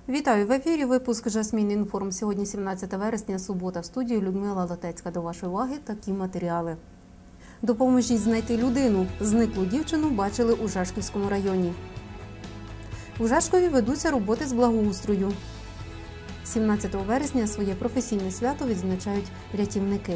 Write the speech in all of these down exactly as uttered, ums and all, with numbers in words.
Вітаю в ефірі. Випуск «Жасмін Інформ». Сьогодні сімнадцяте вересня, субота. В студії Людмила Лотецька. До вашої уваги такі матеріали. Допоможіть знайти людину. Зниклу дівчину бачили у Жашківському районі. У Жашкові ведуться роботи з благоустрою. сімнадцятого вересня своє професійне свято відзначають рятівники.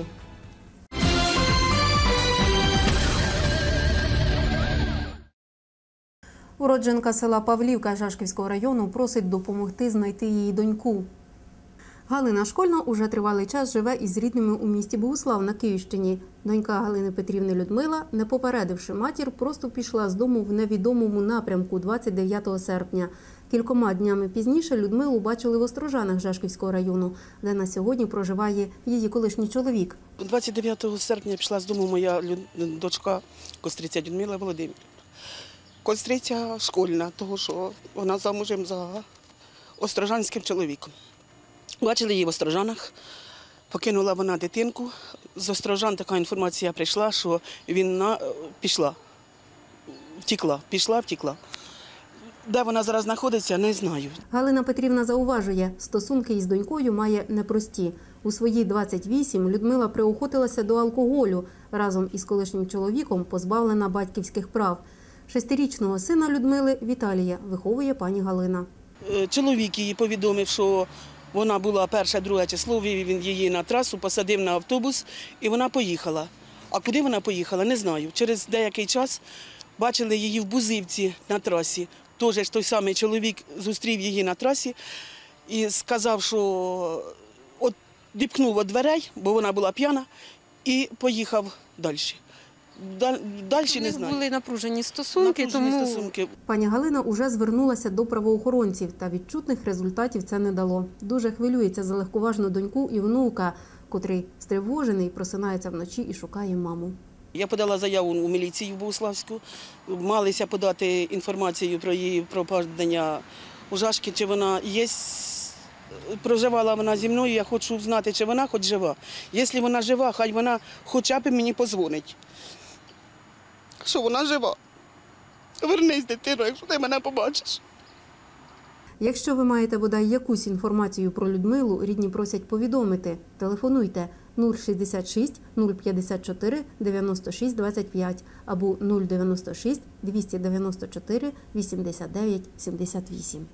Уродженка села Павлівка Жашківського району просить допомогти знайти її доньку. Галина Школьна уже тривалий час живе із рідними у місті Богуслав на Київщині. Донька Галини Петрівни Людмила, не попередивши матір, просто пішла з дому в невідомому напрямку двадцять дев'ятого серпня. Кількома днями пізніше Людмилу бачили в Острожанах Жашківського району, де на сьогодні проживає її колишній чоловік. двадцять дев'ятого серпня пішла з дому моя дочка Костриця Людмила Володимирівна. Костриця Школьна, тому що вона замужем за острожанським чоловіком. Бачили її в Острожанах, покинула вона дитинку. З Острожан така інформація прийшла, що вона пішла, втекла, пішла, втекла. Де вона зараз знаходиться, не знаю. Галина Петрівна зауважує, стосунки із донькою має непрості. У свої двадцять вісім Людмила приохотилася до алкоголю. Разом із колишнім чоловіком позбавлена батьківських прав. Шестирічного сина Людмили Віталія виховує пані Галина. Чоловік її повідомив, що вона була перше-друге число, вивів він її на трасу, посадив на автобус і вона поїхала. А куди вона поїхала, не знаю. Через деякий час бачили її в Бузівці на трасі. Теж той самий чоловік зустрів її на трасі і сказав, що от діпкнув від дверей, бо вона була п'яна, і поїхав далі. Далі не знаю. Були напружені стосунки, напружені тому… стосунки. Пані Галина уже звернулася до правоохоронців, та відчутних результатів це не дало. Дуже хвилюється за легковажну доньку і внука, котрий стривожений, просинається вночі і шукає маму. Я подала заяву у міліцію Богуславську, малися подати інформацію про її пропадання у Жашки, чи вона є, проживала вона зі мною, я хочу знати, чи вона хоч жива. Якщо вона жива, хай вона хоча б мені подзвонить, що вона жива. Вернись, дитино, якщо ти мене побачиш. Якщо ви маєте бодай якусь інформацію про Людмилу, рідні просять повідомити. Телефонуйте нуль шістдесят шість нуль п'ятдесят чотири дев'яносто шість двадцять п'ять або нуль дев'яносто шість двісті дев'яносто чотири вісімдесят дев'ять сімдесят вісім.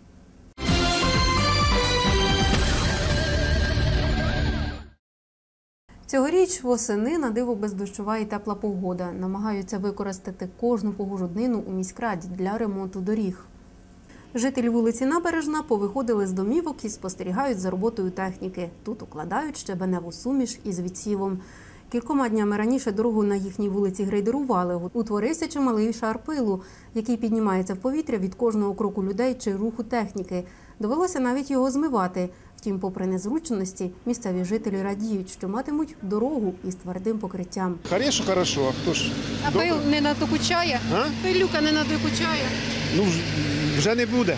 Цьогоріч восени на диво бездощова і тепла погода. Намагаються використати кожну погожу днину у міськраді для ремонту доріг. Жителі вулиці Набережна повиходили з домівок і спостерігають за роботою техніки. Тут укладають щебеневу суміш із відсівом. Кількома днями раніше дорогу на їхній вулиці грейдерували. Утворився чималий шар пилу, який піднімається в повітря від кожного кроку людей чи руху техніки. Довелося навіть його змивати. Втім, попри незручності, місцеві жителі радіють, що матимуть дорогу із твердим покриттям. Хорошо, хорошо. А хто ж? А пил не надокучає? А? Пилюка не надокучає? Ну, вже не буде.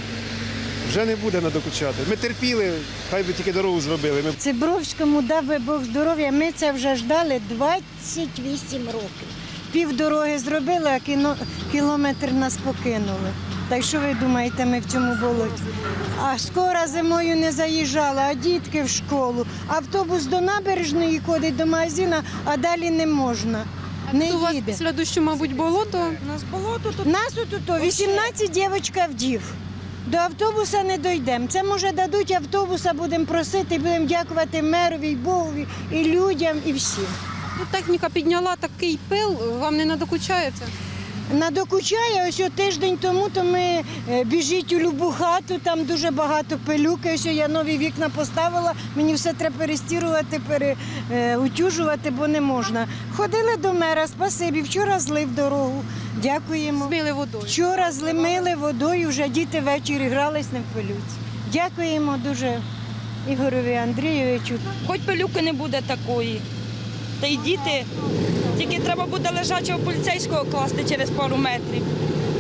Вже не буде надокучати. Ми терпіли, хай би тільки дорогу зробили. Ми... Цибровському дав би Бог здоров'я, ми це вже ждали двадцять вісім років. Пів дороги зробили, а кіно... кілометр нас покинули. Та й що ви думаєте, ми в цьому болоті? А скоро зимою не заїжджала, а дітки в школу. Автобус до Набережної ходить, до магазину, а далі не можна. Не Тут у вас їде. після дощу, мабуть, болото? У нас болото тут. Нас тут вісімнадцять дівчатка вдів. До автобуса не дійдемо. Це, може, дадуть автобуса, будемо просити, будемо дякувати мерові, Богові, і людям, і всім. Тут техніка підняла такий пил, вам не надокучає це? Надокучає, ось тиждень тому то ми біжіть у любу хату, там дуже багато пилюки, ось я нові вікна поставила, мені все треба перестірувати, переутюжувати, бо не можна. Ходили до мера, спасибі, вчора злив дорогу, дякуємо. Змили водою. Вчора злимили водою, вже діти ввечері грались не в пилюці. Дякуємо дуже Ігорові Андрійовичу. Хоч пилюки не буде такої. Та й діти, тільки треба буде лежачого поліцейського класти через пару метрів.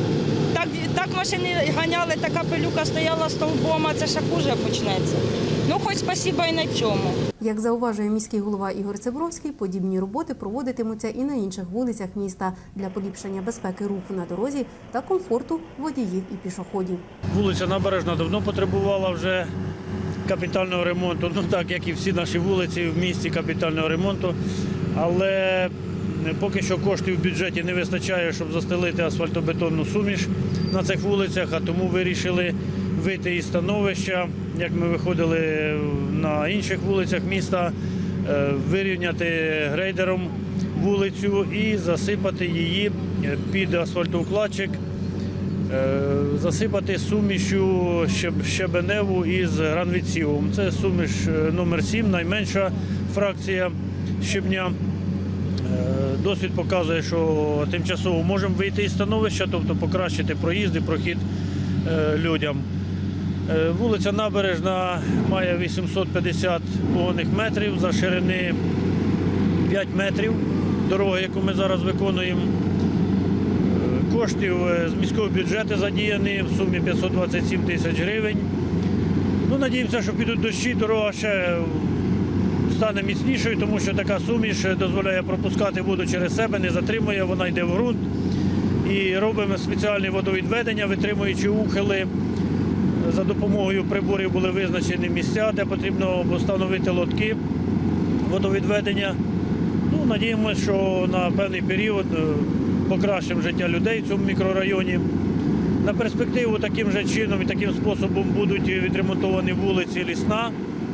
Так, так машини ганяли, така пилюка стояла стовбом, а це ще хуже почнеться. Ну, хоч спасіба і на цьому. Як зауважує міський голова Ігор Цибровський, подібні роботи проводитимуться і на інших вулицях міста для поліпшення безпеки руху на дорозі та комфорту водіїв і пішоходів. Вулиця Набережна давно потребувала вже капітального ремонту, ну так, як і всі наші вулиці в місті капітального ремонту. Але поки що коштів в бюджеті не вистачає, щоб застелити асфальтобетонну суміш на цих вулицях, а тому вирішили вийти із становища, як ми виходили на інших вулицях міста, вирівняти грейдером вулицю і засипати її під асфальтоукладчик, засипати сумішю щебеневу із гранвідсівом. Це суміш номер сім, найменша фракція щебня. Досвід показує, що тимчасово можемо вийти із становища, тобто покращити проїзд і прохід людям. Вулиця Набережна має вісімсот п'ятдесят погонних метрів, за ширини п'ять метрів дороги, яку ми зараз виконуємо. Коштів з міського бюджету задіяні в сумі п'ятсот двадцять сім тисяч гривень. Ну, надіємося, що підуть дощі, дорога ще стане міцнішою, тому що така суміш дозволяє пропускати воду через себе, не затримує, вона йде в ґрунт. І робимо спеціальні водовідведення, витримуючи ухили. За допомогою приборів були визначені місця, де потрібно встановити лотки водовідведення. Ну, надіємося, що на певний період покращимо життя людей в цьому мікрорайоні. На перспективу таким же чином і таким способом будуть відремонтовані вулиці Лісна.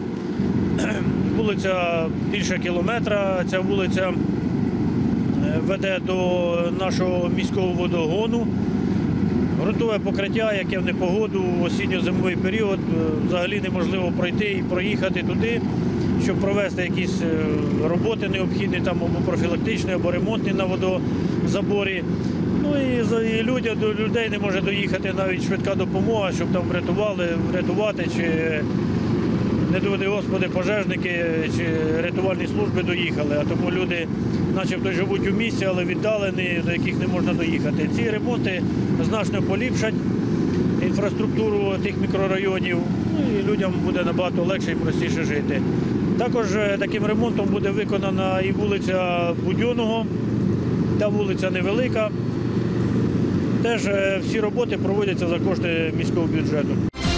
Вулиця більше кілометра, ця вулиця веде до нашого міського водогону. Ґрунтове покриття, яке в непогоду, в осінньо-зимовий період, взагалі неможливо пройти і проїхати туди, щоб провести якісь роботи необхідні, там або профілактичні, або ремонтні на водозаборі. Ну і людя, до людей не може доїхати навіть швидка допомога, щоб там врятували, врятувати, чи не доведи Господи, пожежники чи рятувальні служби доїхали, а тому люди начебто живуть у місті, але віддалені, до яких не можна доїхати. Ці ремонти значно поліпшать інфраструктуру тих мікрорайонів, ну, і людям буде набагато легше і простіше жити. Також таким ремонтом буде виконана і вулиця Будьонного, та вулиця невелика. Теж всі роботи проводяться за кошти міського бюджету.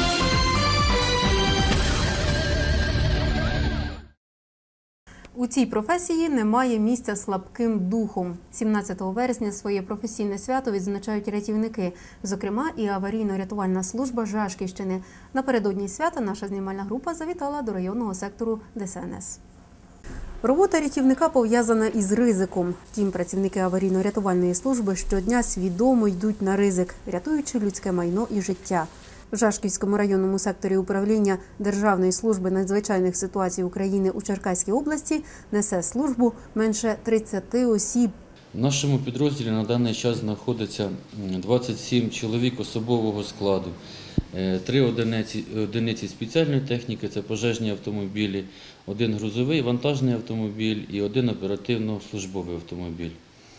У цій професії немає місця слабким духом. сімнадцятого вересня своє професійне свято відзначають рятівники, зокрема і аварійно-рятувальна служба Жашківщини. Напередодні свята наша знімальна група завітала до районного сектору Де Ес Ен Ес. Робота рятівника пов'язана із ризиком. Втім, працівники аварійно-рятувальної служби щодня свідомо йдуть на ризик, рятуючи людське майно і життя. В Жашківському районному секторі управління Державної служби надзвичайних ситуацій України у Черкаській області несе службу менше тридцяти осіб. В нашому підрозділі на даний час знаходиться двадцять сім чоловік особового складу, три одиниці, одиниці спеціальної техніки, це пожежні автомобілі, один грузовий вантажний автомобіль і один оперативно-службовий автомобіль.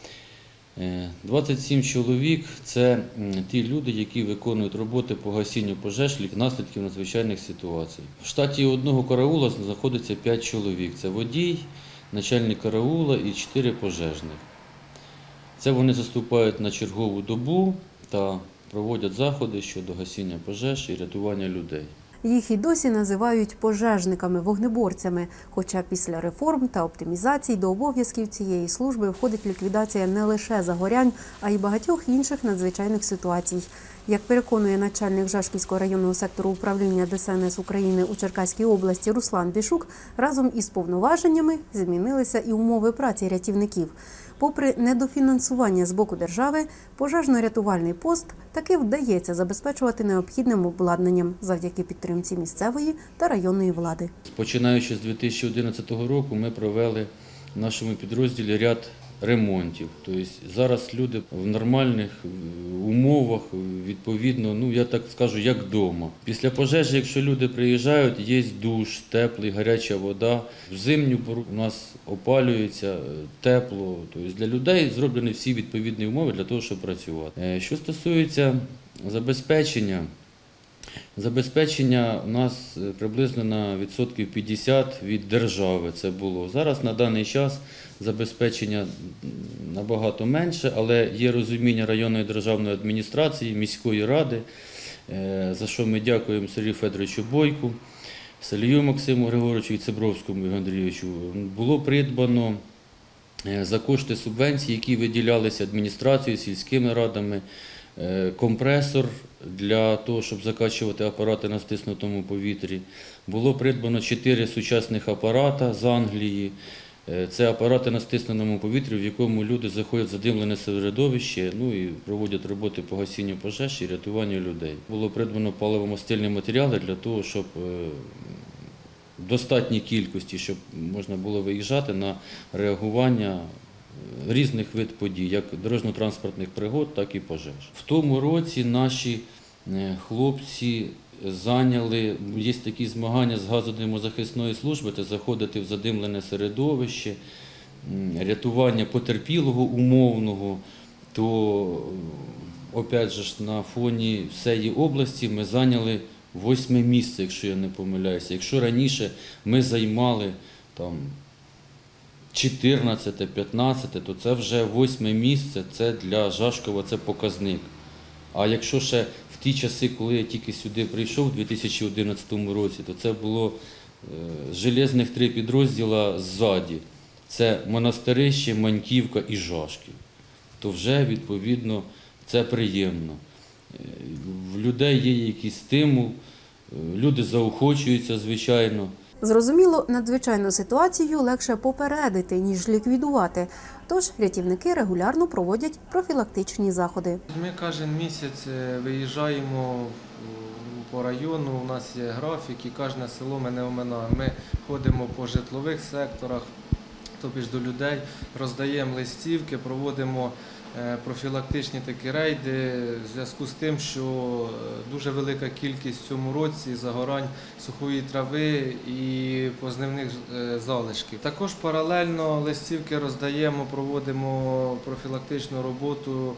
двадцять сім чоловік – це ті люди, які виконують роботи по гасінню пожеж наслідків надзвичайних ситуацій. В штаті одного караула знаходиться п'ять чоловік. Це водій, начальник караула і чотири пожежних. Це вони заступають на чергову добу та проводять заходи щодо гасіння пожеж і рятування людей. Їх і досі називають пожежниками-вогнеборцями, хоча після реформ та оптимізацій до обов'язків цієї служби входить ліквідація не лише загорянь, а й багатьох інших надзвичайних ситуацій. Як переконує начальник Жашківського районного сектору управління Де Ес Ен Ес України у Черкаській області Руслан Бішук, разом із повноваженнями змінилися і умови праці рятівників. Попри недофінансування з боку держави, пожежно-рятувальний пост таки вдається забезпечувати необхідним обладнанням завдяки підтримці місцевої та районної влади. Починаючи з дві тисячі одинадцятого року ми провели в нашому підрозділі ряд ремонтів. Тобто зараз люди в нормальних умовах, відповідно, ну я так скажу, як вдома. Після пожежі, якщо люди приїжджають, є душ, теплий, гаряча вода. В зимню пору у нас опалюється тепло. Тобто для людей зроблені всі відповідні умови для того, щоб працювати. Що стосується забезпечення, Забезпечення у нас приблизно на відсотків п'ятдесят від держави це було. Зараз на даний час забезпечення набагато менше, але є розуміння районної державної адміністрації, міської ради, за що ми дякуємо Сергію Федоровичу Бойку, Салію Максиму Григоровичу і Цибровському Ігорю Андрійовичу. Було придбано за кошти субвенцій, які виділялися адміністрацією, сільськими радами, компресор для того, щоб закачувати апарати на стиснутому повітрі. Було придбано чотири сучасних апарата з Англії. Це апарати на стисненому повітрі, в якому люди заходять в задимлене середовище, ну і проводять роботи по гасінню пожеж і рятуванню людей. Було придбано паливомастильні матеріали для того, щоб в достатній кількості, щоб можна було виїжджати на реагування різних видів подій, як дорожньо-транспортних пригод, так і пожеж. В тому році наші хлопці зайняли, є такі змагання з газодимозахисної служби, це заходити в задимлене середовище, рятування потерпілого умовного, то, опять же, на фоні всієї області ми зайняли восьме місце, якщо я не помиляюся. Якщо раніше ми займали там чотирнадцяте, п'ятнадцяте, то це вже восьме місце, це для Жашкова це показник. А якщо ще в ті часи, коли я тільки сюди прийшов, у дві тисячі одинадцятому році, то це було е, железних три підрозділа ззаді. Це Монастирище, Маньківка і Жашків. То вже, відповідно, це приємно. В людей є якийсь стимул, люди заохочуються, звичайно. Зрозуміло, надзвичайну ситуацію легше попередити, ніж ліквідувати. Тож рятівники регулярно проводять профілактичні заходи. Ми кожен місяць виїжджаємо по району, у нас є графік і кожне село ми не оминаємо. Ми ходимо по житлових секторах, тобі ж до людей, роздаємо листівки, проводимо профілактичні такі рейди в зв'язку з тим, що дуже велика кількість в цьому році загорань сухої трави і познивних залишків. Також паралельно листівки роздаємо, проводимо профілактичну роботу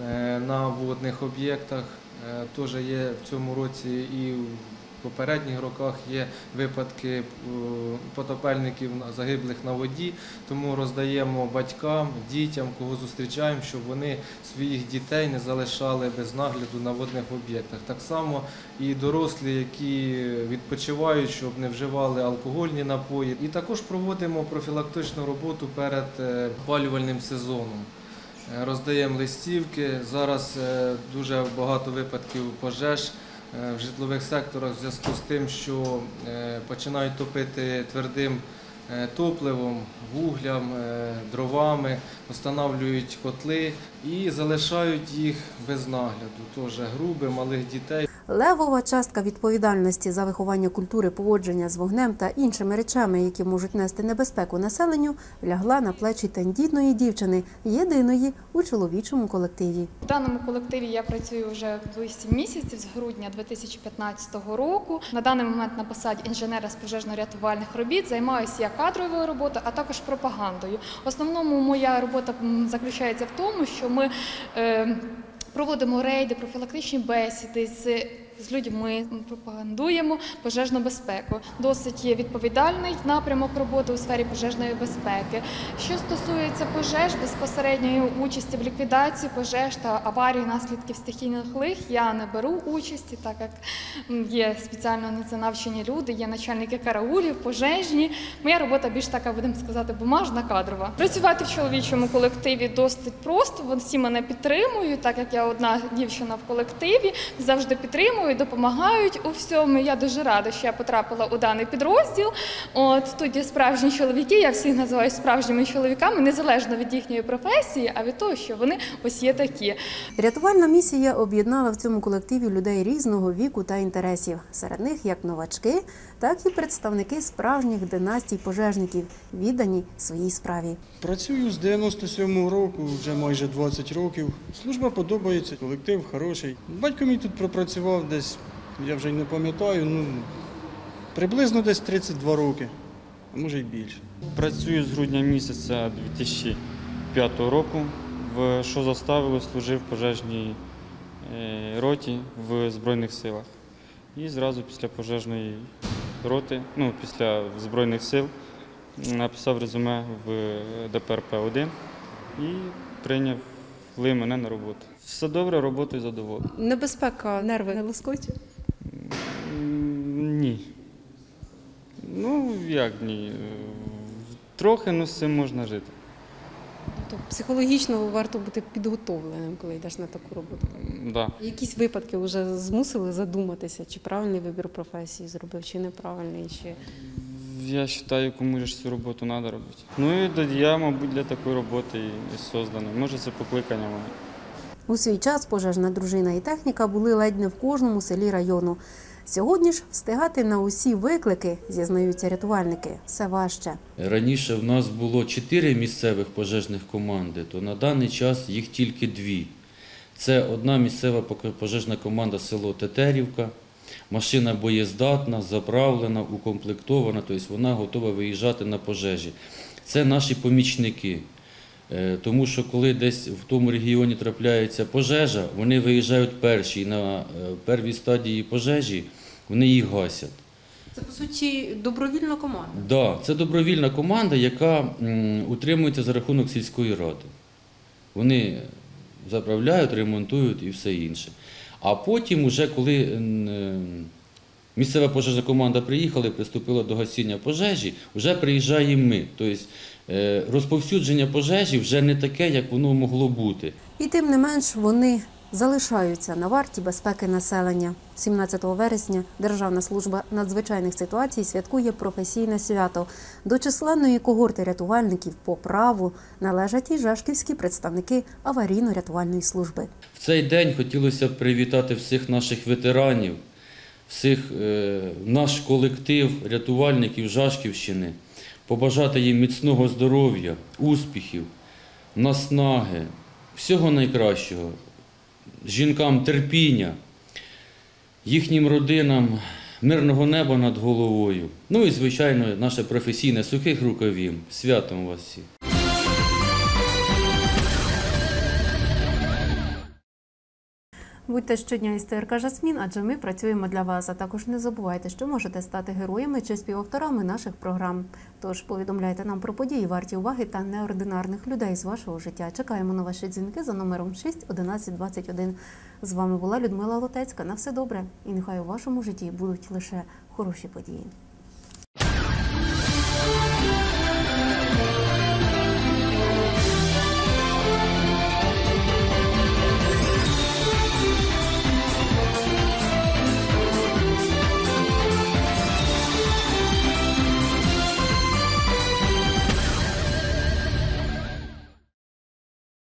на водних об'єктах. Теж є в цьому році і в попередніх роках є випадки потопельників загиблих на воді, тому роздаємо батькам, дітям, кого зустрічаємо, щоб вони своїх дітей не залишали без нагляду на водних об'єктах. Так само і дорослі, які відпочивають, щоб не вживали алкогольні напої. І також проводимо профілактичну роботу перед опалювальним сезоном. Роздаємо листівки. Зараз дуже багато випадків пожеж в житлових секторах в зв'язку з тим, що починають топити твердим топливом, вуглям, дровами, встановлюють котли і залишають їх без нагляду. Теж груби, малих дітей. Левова частка відповідальності за виховання культури поводження з вогнем та іншими речами, які можуть нести небезпеку населенню, лягла на плечі тендітної дівчини, єдиної у чоловічому колективі. У даному колективі я працюю вже вісім місяців, з грудня дві тисячі п'ятнадцятого року. На даний момент на посаді інженера з пожежно-рятувальних робіт займаюся я кадровою роботою, а також пропагандою. В основному моя робота заключається в тому, що ми е, проводимо рейди, профілактичні бесіди з, з людьми, пропагандуємо пожежну безпеку. Досить є відповідальний напрямок роботи у сфері пожежної безпеки. Що стосується пожеж, безпосередньої участі в ліквідації пожеж та аварій наслідків стихійних лих, я не беру участі, так як є спеціально на це навчені люди, є начальники караулів, пожежні. Моя робота більш така, будемо сказати, бумажна, кадрова. Працювати в чоловічому колективі досить просто, всі мене підтримують, так як я одна дівчина в колективі, завжди підтримують, допомагають у всьому. Я дуже рада, що я потрапила у даний підрозділ. От, тут є справжні чоловіки, я всіх називаю справжніми чоловіками, незалежно від їхньої професії, а від того, що вони ось є такі. Рятувальна місія об'єднала в цьому колективі людей різного віку та інтересів. Серед них як новачки, так і представники справжніх династій пожежників, віддані своїй справі. Працюю з дев'яносто сьомого року, вже майже двадцять років. Служба подобається, колектив хороший. Батько мій тут пропрацював десь, я вже й не пам'ятаю, ну, приблизно десь тридцять два роки, а може й більше. Працюю з грудня місяця дві тисячі п'ятого року, в що заставило, служив в пожежній роті в Збройних силах. І зразу після пожежної роти, ну, після Збройних сил, написав резюме в Д П Р П один і прийняв мене на роботу. Все добре, роботою задоволений. Небезпека, нерви не лоскочуть? Ні. Ну, як ні. Трохи, ну, з цим можна жити. Тобто психологічно варто бути підготовленим, коли йдеш на таку роботу. Да. Якісь випадки вже змусили задуматися, чи правильний вибір професії зробив, чи неправильний, чи... Я вважаю, кому ж цю роботу треба робити. Ну і тоді я, мабуть, для такої роботи і созданий. Може, це покликання моє. У свій час пожежна дружина і техніка були ледь не в кожному селі району. Сьогодні ж встигати на усі виклики, зізнаються рятувальники, все важче. Раніше в нас було чотири місцевих пожежних команди, то на даний час їх тільки дві. Це одна місцева пожежна команда село Тетерівка. Машина боєздатна, заправлена, укомплектована, тобто вона готова виїжджати на пожежі. Це наші помічники. Тому що коли десь в тому регіоні трапляється пожежа, вони виїжджають перші, і на первій стадії пожежі вони їх гасять. Це, по суті, добровільна команда? Так, да, це добровільна команда, яка м, утримується за рахунок сільської ради. Вони заправляють, ремонтують і все інше. А потім, уже коли м, місцева пожежна команда приїхала і приступила до гасіння пожежі, вже приїжджаємо ми. Тобто розповсюдження пожежі вже не таке, як воно могло бути. І тим не менш вони залишаються на варті безпеки населення. сімнадцятого вересня Державна служба надзвичайних ситуацій святкує професійне свято. До численної когорти рятувальників по праву належать і жашківські представники аварійно-рятувальної служби. В цей день хотілося б привітати всіх наших ветеранів, всіх, е, наш колектив рятувальників Жашківщини, побажати їм міцного здоров'я, успіхів, наснаги, всього найкращого, жінкам терпіння, їхнім родинам мирного неба над головою. Ну і, звичайно, наше професійне сухих рукавів. Святом вас всіх! Будьте щодня із Т Р К «Жасмін», адже ми працюємо для вас. А також не забувайте, що можете стати героями чи співавторами наших програм. Тож повідомляйте нам про події, варті уваги та неординарних людей з вашого життя. Чекаємо на ваші дзвінки за номером шість одинадцять двадцять один. З вами була Людмила Лотецька. На все добре. І нехай у вашому житті будуть лише хороші події.